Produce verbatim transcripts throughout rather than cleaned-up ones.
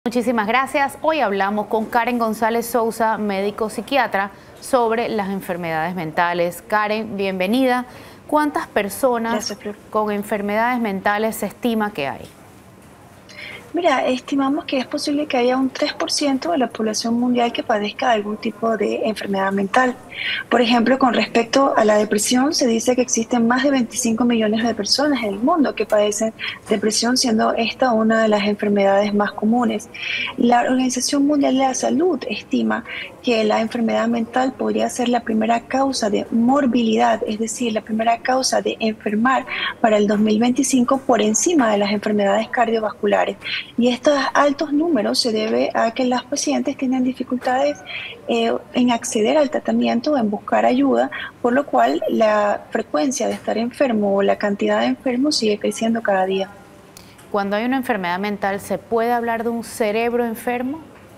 Muchísimas gracias. Hoy hablamos con Karen González Sousa, médico psiquiatra, sobre las enfermedades mentales. Karen, bienvenida. ¿Cuántas personas con enfermedades mentales se estima que hay? Mira, estimamos que es posible que haya un tres por ciento de la población mundial que padezca de algún tipo de enfermedad mental. Por ejemplo, con respecto a la depresión, se dice que existen más de veinticinco millones de personas en el mundo que padecen depresión, siendo esta una de las enfermedades más comunes. La Organización Mundial de la Salud estima que la enfermedad mental podría ser la primera causa de morbilidad, es decir, la primera causa de enfermar para el dos mil veinticinco por encima de las enfermedades cardiovasculares. Y estos altos números se debe a que las pacientes tienen dificultades eh, en acceder al tratamiento, en buscar ayuda, por lo cual la frecuencia de estar enfermo o la cantidad de enfermos sigue creciendo cada día. Cuando hay una enfermedad mental, ¿se puede hablar de un cerebro enfermo?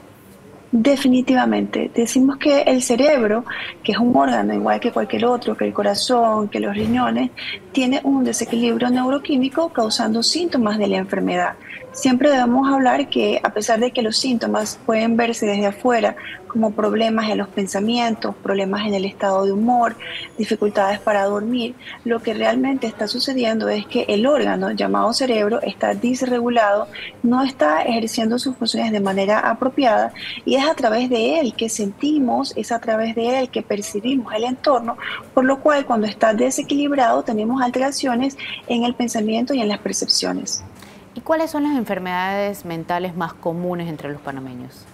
Definitivamente. Decimos que el cerebro, que es un órgano igual que cualquier otro, que el corazón, que los riñones, tiene un desequilibrio neuroquímico causando síntomas de la enfermedad. Siempre debemos hablar que a pesar de que los síntomas pueden verse desde afuera como problemas en los pensamientos, problemas en el estado de humor, dificultades para dormir, lo que realmente está sucediendo es que el órgano llamado cerebro está disregulado, no está ejerciendo sus funciones de manera apropiada y es a través de él que sentimos, es a través de él que percibimos el entorno, por lo cual cuando está desequilibrado tenemos alteraciones en el pensamiento y en las percepciones. ¿Y cuáles son las enfermedades mentales más comunes entre los panameños?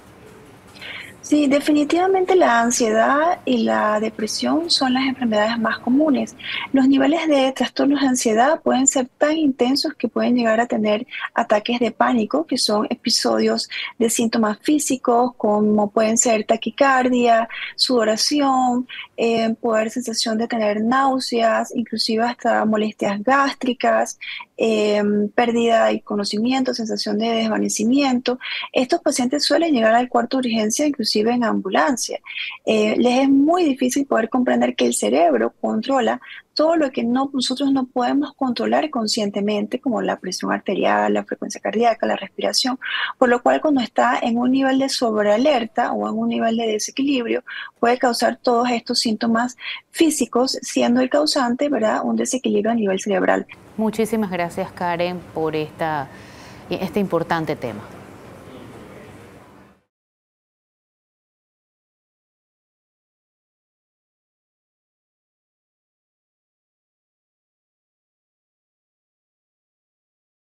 Sí, definitivamente la ansiedad y la depresión son las enfermedades más comunes. Los niveles de trastornos de ansiedad pueden ser tan intensos que pueden llegar a tener ataques de pánico, que son episodios de síntomas físicos, como pueden ser taquicardia, sudoración, eh, poder sensación de tener náuseas, inclusive hasta molestias gástricas, eh, pérdida de conocimiento, sensación de desvanecimiento. Estos pacientes suelen llegar al cuarto de urgencia, inclusive en ambulancia. Eh, les es muy difícil poder comprender que el cerebro controla todo lo que no, nosotros no podemos controlar conscientemente, como la presión arterial, la frecuencia cardíaca, la respiración, por lo cual cuando está en un nivel de sobrealerta o en un nivel de desequilibrio, puede causar todos estos síntomas físicos, siendo el causante, ¿verdad?, un desequilibrio a nivel cerebral. Muchísimas gracias, Karen, por esta, este importante tema.